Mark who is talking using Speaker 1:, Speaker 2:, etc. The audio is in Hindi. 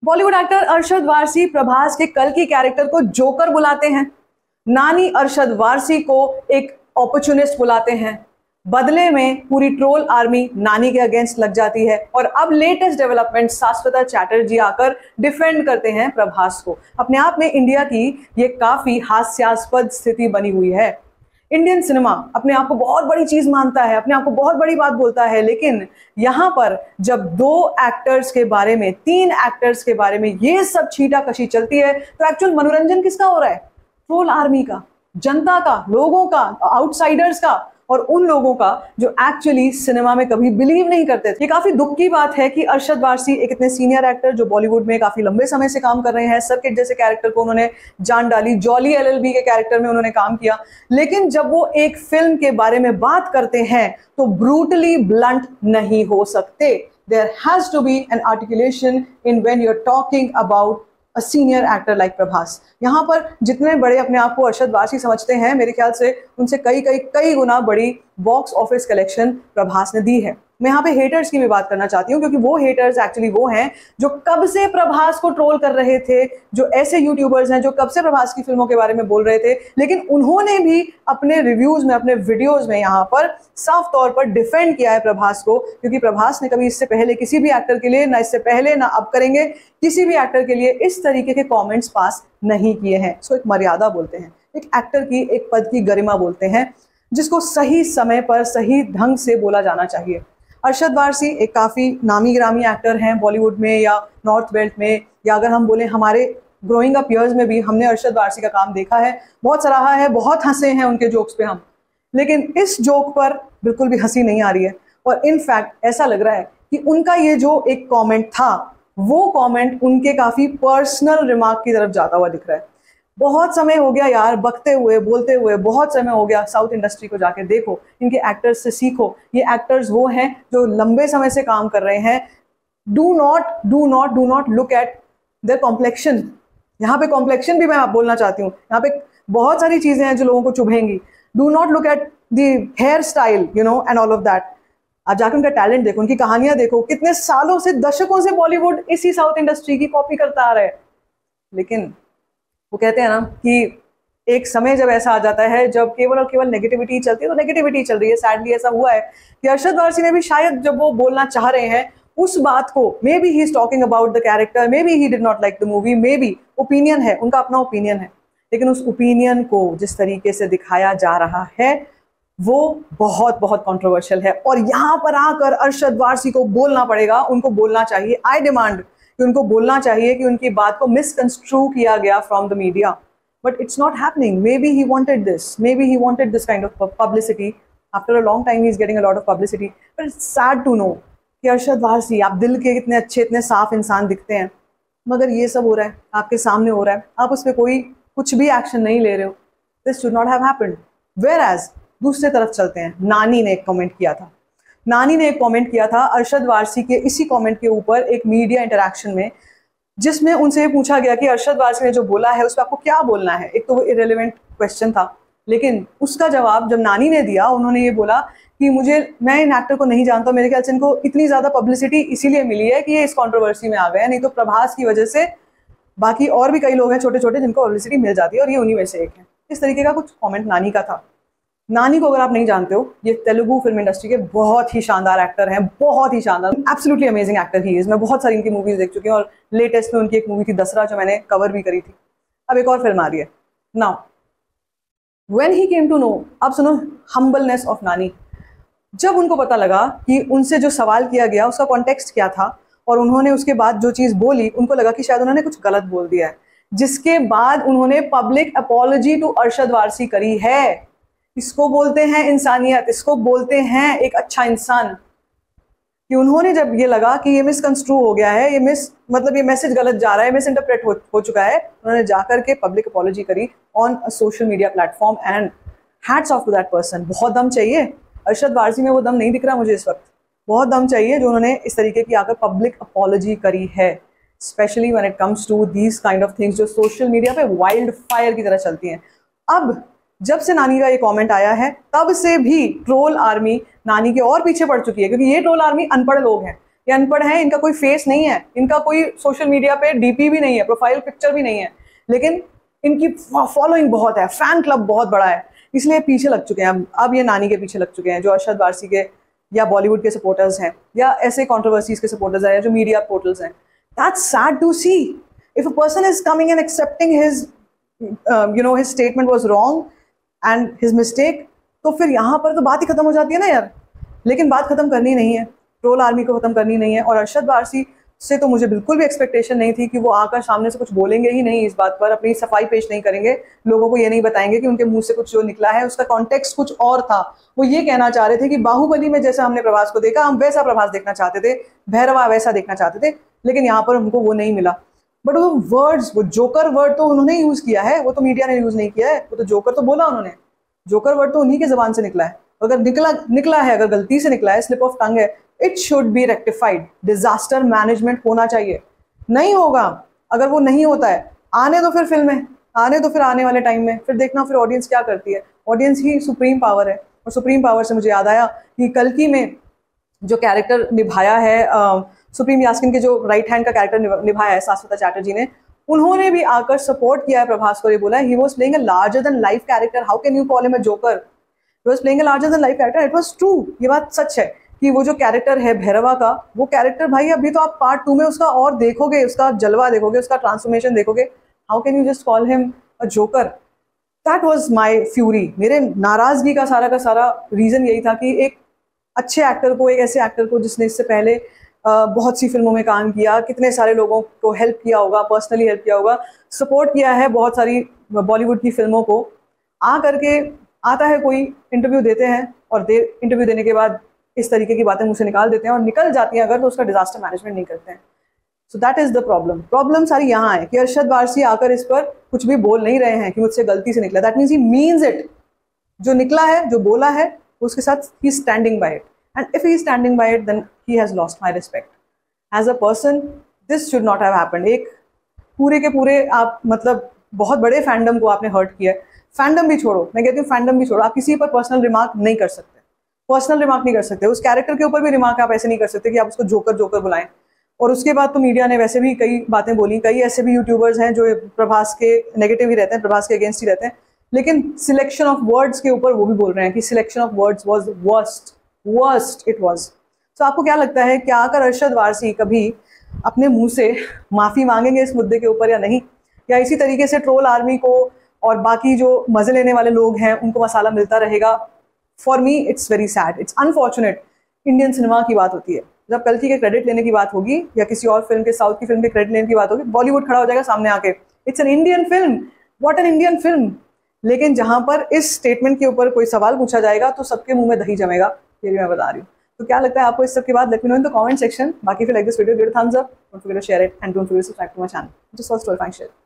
Speaker 1: बॉलीवुड एक्टर अरशद वारसी प्रभास के कल की कैरेक्टर को जोकर बुलाते हैं। नानी अरशद वारसी को एक अपॉर्चुनिस्ट बुलाते हैं। बदले में पूरी ट्रोल आर्मी नानी के अगेंस्ट लग जाती है और अब लेटेस्ट डेवलपमेंट शाश्वता चैटर्जी आकर डिफेंड करते हैं प्रभास को। अपने आप में इंडिया की ये काफी हास्यास्पद स्थिति बनी हुई है। इंडियन सिनेमा अपने आप को बहुत बड़ी चीज मानता है, अपने आप को बहुत बड़ी बात बोलता है, लेकिन यहां पर जब 2 एक्टर्स के बारे में, 3 एक्टर्स के बारे में ये सब छींटाकशी चलती है तो एक्चुअल मनोरंजन किसका हो रहा है? ट्रोल आर्मी का, जनता का, लोगों का, आउटसाइडर्स का और उन लोगों का जो एक्चुअली सिनेमा में कभी बिलीव नहीं करते थे। ये काफी दुख की बात है कि अरशद वारसी एक इतने सीनियर एक्टर जो बॉलीवुड में काफी लंबे समय से काम कर रहे हैं, सर्किट जैसे कैरेक्टर को उन्होंने जान डाली, जॉली एलएलबी के कैरेक्टर में उन्होंने काम किया, लेकिन जब वो एक फिल्म के बारे में बात करते हैं तो ब्रूटली ब्लंट नहीं हो सकते। There has to be an articulation in when you are talking about a senior actor like Prabhas. यहाँ पर जितने बड़े अपने आप को अरशद वारसी समझते हैं, मेरे ख्याल से उनसे कई गुना बड़ी बॉक्स ऑफिस कलेक्शन प्रभास ने दी है। मैं यहाँ पे हेटर्स की भी बात करना चाहती हूँ, क्योंकि वो हेटर्स एक्चुअली वो हैं जो कब से प्रभास को ट्रोल कर रहे थे, जो ऐसे यूट्यूबर्स हैं जो कब से प्रभास की फिल्मों के बारे में बोल रहे थे, लेकिन उन्होंने भी अपने रिव्यूज में, अपने वीडियोज में यहाँ पर साफ तौर पर डिफेंड किया है प्रभास को, क्योंकि प्रभास ने कभी इससे पहले किसी भी एक्टर के लिए, ना इससे पहले ना अब करेंगे, किसी भी एक्टर के लिए इस तरीके के कॉमेंट्स पास नहीं किए हैं। इसको एक मर्यादा बोलते हैं, एक एक्टर की, एक पद की गरिमा बोलते हैं, जिसको सही समय पर सही ढंग से बोला जाना चाहिए। अरशद वारसी एक काफ़ी नामी गिरामी एक्टर हैं बॉलीवुड में या नॉर्थ बेल्ट में, या अगर हम बोले हमारे ग्रोइंग अप ईयर्स में भी हमने अरशद वारसी का काम देखा है, बहुत सराहा है, बहुत हंसे हैं उनके जोक्स पे हम, लेकिन इस जोक पर बिल्कुल भी हंसी नहीं आ रही है। और इनफैक्ट ऐसा लग रहा है कि उनका ये जो एक कॉमेंट था, वो कॉमेंट उनके काफ़ी पर्सनल रिमार्क की तरफ जाता हुआ दिख रहा है। बहुत समय हो गया यार बकते हुए, बोलते हुए, बहुत समय हो गया। साउथ इंडस्ट्री को जाके देखो, इनके एक्टर्स से सीखो। ये एक्टर्स वो हैं जो लंबे समय से काम कर रहे हैं। Do not look at their complexion. यहाँ पे कॉम्प्लेक्शन भी मैं आप बोलना चाहती हूँ, यहाँ पे बहुत सारी चीजें हैं जो लोगों को चुभेंगी। Do not look at the hair style, you know, and all of that. आप जाकर उनका टैलेंट देखो, उनकी कहानियां देखो, कितने सालों से, दशकों से बॉलीवुड इसी साउथ इंडस्ट्री की कॉपी करता आ रहा है। लेकिन वो कहते हैं ना कि एक समय जब ऐसा आ जाता है जब केवल और केवल नेगेटिविटी चलती है, तो नेगेटिविटी चल रही है। सैडली ऐसा हुआ है कि अरशद वारसी ने भी शायद जब वो बोलना चाह रहे हैं उस बात को, maybe he is talking about the character, maybe he did not like the movie, maybe opinion है, उनका अपना ओपिनियन है, लेकिन उस ओपिनियन को जिस तरीके से दिखाया जा रहा है वो बहुत बहुत कंट्रोवर्शियल है। और यहाँ पर आकर अरशद वारसी को बोलना पड़ेगा, उनको बोलना चाहिए। आई डिमांड कि उनको बोलना चाहिए कि उनकी बात को मिसकंस्ट्रू किया गया from the media, but it's not happening. Maybe he wanted this, maybe he wanted this kind of publicity. After a long time he is getting a lot of publicity, but it's sad to know कि अरशद वारसी, आप दिल के इतने अच्छे, इतने साफ इंसान दिखते हैं, मगर ये सब हो रहा है, आपके सामने हो रहा है, आप उस पर कोई कुछ भी एक्शन नहीं ले रहे हो। This should not have happened. Whereas दूसरे तरफ चलते हैं, नानी ने एक कमेंट किया था। नानी ने एक कमेंट किया था अरशद वारसी के इसी कमेंट के ऊपर एक मीडिया इंटरैक्शन में, जिसमें उनसे पूछा गया कि अरशद वारसी ने जो बोला है उस पर आपको क्या बोलना है। एक तो वो इरेलेवेंट क्वेश्चन था, लेकिन उसका जवाब जब नानी ने दिया, उन्होंने ये बोला कि मैं इन एक्टर को नहीं जानता, मेरे ख्याल से इनको इतनी ज़्यादा पब्लिसिटी इसीलिए मिली है कि ये इस कॉन्ट्रोवर्सी में आ गए, नहीं तो प्रभास की वजह से बाकी और भी कई लोग हैं छोटे छोटे जिनको पब्लिसिटी मिल जाती है और ये उन्हीं में से एक है। इस तरीके का कुछ कॉमेंट नानी का था। नानी को अगर आप नहीं जानते हो, ये तेलुगु फिल्म इंडस्ट्री के बहुत ही शानदार एक्टर हैं, बहुत ही शानदार, absolutely amazing actor he is. मैं बहुत सारी इनकी मूवीज देख चुकी हूँ और लेटेस्ट में उनकी एक मूवी थी दसरा, जो मैंने कवर भी करी थी। अब एक और फिल्म आ रही है now when he came to know. अब सुनो हम्बलनेस ऑफ नानी। जब उनको पता लगा कि उनसे जो सवाल किया गया उसका कॉन्टेक्स्ट क्या था और उन्होंने उसके बाद जो चीज़ बोली, उनको लगा कि शायद उन्होंने कुछ गलत बोल दिया है, जिसके बाद उन्होंने public apology to Arshad Warsi करी है। इसको बोलते हैं इंसानियत, इसको बोलते हैं एक अच्छा इंसान। कि उन्होंने जब ये लगा कि ये मिसकंस्ट्रू हो गया है, ये मतलब ये मैसेज गलत जा रहा है, मिस इंटरप्रेट हो चुका है, उन्होंने जाकर के पब्लिक अपॉलॉजी करी on a social media platform, and hats off to that person. बहुत दम चाहिए। अरशद वारसी में वो दम नहीं दिख रहा मुझे इस वक्त। बहुत दम चाहिए जो उन्होंने इस तरीके की आकर पब्लिक अपॉलॉजी करी है, specially when it comes to these kind of things जो सोशल मीडिया पे वाइल्ड फायर की तरह चलती हैं। अब जब से नानी का ये कमेंट आया है, तब से भी ट्रोल आर्मी नानी के और पीछे पड़ चुकी है, क्योंकि ये ट्रोल आर्मी अनपढ़ लोग हैं। ये अनपढ़ हैं, इनका कोई फेस नहीं है, इनका कोई सोशल मीडिया पे डीपी भी नहीं है, प्रोफाइल पिक्चर भी नहीं है, लेकिन इनकी फॉलोइंग बहुत है, फैन क्लब बहुत बड़ा है, इसलिए पीछे लग चुके हैं। अब ये नानी के पीछे लग चुके हैं, जो अरशद वारसी के या बॉलीवुड के सपोर्टर्स हैं या ऐसे कंट्रोवर्सीज के सपोर्टर्स हैं या जो मीडिया पोर्टल्स हैं। That's sad to see. If a person is coming and accepting his his statement was wrong and his mistake, तो फिर यहाँ पर तो बात ही खत्म हो जाती है ना यार। लेकिन बात खत्म करनी नहीं है, ट्रोल आर्मी को खत्म करनी नहीं है। और अरशद वारसी से तो मुझे बिल्कुल भी एक्सपेक्टेशन नहीं थी कि वो आकर सामने से कुछ बोलेंगे ही नहीं, इस बात पर अपनी सफाई पेश नहीं करेंगे, लोगों को ये नहीं बताएंगे कि उनके मुंह से कुछ जो निकला है उसका कॉन्टेक्स्ट कुछ और था। वो ये कहना चाह रहे थे कि बाहुबली में जैसा हमने प्रभास को देखा, हम वैसा प्रभास देखना चाहते थे, भैरवा वैसा देखना चाहते थे, लेकिन यहाँ पर हमको वो नहीं मिला। बट वो वर्ड्स, वो जोकर वर्ड तो उन्होंने यूज किया है, वो तो मीडिया ने यूज नहीं किया है। वो तो जोकर तो बोला उन्होंने, जोकर वर्ड तो उन्हीं के जबान से निकला है। अगर निकला है, अगर गलती से निकला है, स्लिप ऑफ टंग है, it should be rectified. Disaster management होना चाहिए। नहीं होगा, अगर वो नहीं होता है, आने दो फिर फिल्में, आने दो फिर आने वाले टाइम में, फिर देखना फिर ऑडियंस क्या करती है। ऑडियंस ही सुप्रीम पावर है। और सुप्रीम पावर से मुझे याद आया कि कल्कि में जो कैरेक्टर निभाया है, सुप्रीम यास्किन के जो राइट हैंड का कैरेक्टर निभाया है शाश्वता चैटर्जी ने, उन्होंने भी आकर सपोर्ट किया है प्रभास को। ये बोला he was playing a larger than life character, how can you call him a joker, he was playing a larger than life character. It was true, ये बात सच है कि वो जो कैरेक्टर है भैरवा का, वो कैरेक्टर भाई अभी तो आप पार्ट 2 में उसका और देखोगे, उसका जलवा देखोगे, उसका ट्रांसफॉर्मेशन देखोगे। How can you just call him a joker? That was my fury. मेरे नाराजगी का सारा रीजन यही था कि एक अच्छे एक्टर को, एक ऐसे एक्टर को जिसने इससे पहले बहुत सी फिल्मों में काम किया, कितने सारे लोगों को हेल्प किया होगा, पर्सनली हेल्प किया होगा, सपोर्ट किया है बहुत सारी बॉलीवुड की फिल्मों को, आ करके आता है कोई, इंटरव्यू देते हैं और इंटरव्यू देने के बाद इस तरीके की बातें मुंह से निकाल देते हैं और निकल जाती हैं अगर, तो उसका डिजास्टर मैनेजमेंट नहीं करते हैं। So that is the problem सारी यहाँ है कि अरशद वारसी आकर इस पर कुछ भी बोल नहीं रहे हैं कि मुझसे गलती से निकला। That means he means it. जो निकला है, जो बोला है, उसके साथ he standing by it, and if he standing by it then he has lost my respect as a person. This should not have happened. एक पूरे के पूरे आप मतलब बहुत बड़े फैंडम को आपने हर्ट किया है। फैंडम भी छोड़ो, मैं कहती हूँ फैंडम भी छोड़ो, आप किसी पर पर्सनल रिमार्क नहीं कर सकते, पर्सनल रिमार्क नहीं कर सकते, उस कैरेक्टर के ऊपर भी रिमार्क आप ऐसे नहीं कर सकते कि आप उसको जोकर बुलाएं। और उसके बाद तो मीडिया ने वैसे भी कई बातें बोली, कई ऐसे भी यूट्यूबर्स हैं जो प्रभास के नेगेटिव ही रहते हैं, प्रभास के अगेंस्ट ही रहते हैं, लेकिन सिलेक्शन ऑफ वर्ड्स के ऊपर वो भी बोल रहे हैं कि selection of words was worst it was. तो आपको क्या लगता है, क्या आकर अरशद वारसी कभी अपने मुंह से माफी मांगेंगे इस मुद्दे के ऊपर या नहीं, या इसी तरीके से ट्रोल आर्मी को और बाकी जो मजे लेने वाले लोग हैं उनको मसाला मिलता रहेगा? For me it's very sad, it's unfortunate. Indian cinema की बात होती है, जब कल्कि के क्रेडिट लेने की बात होगी या किसी और फिल्म के, साउथ की फिल्म के क्रेडिट लेने की बात होगी, बॉलीवुड खड़ा हो जाएगा सामने आके, it's an Indian film, what an Indian film. लेकिन जहां पर इस स्टेटमेंट के ऊपर कोई सवाल पूछा जाएगा तो सबके मुंह में दही जमेगा, ये भी मैं बता रही हूँ। तो क्या लगता है आपको इस सब के बाद? Let me know in the comment section. बाकी if you like this video, give it a thumbs up, don't forget to share it and don't forget to subscribe to my channel. Just first, share.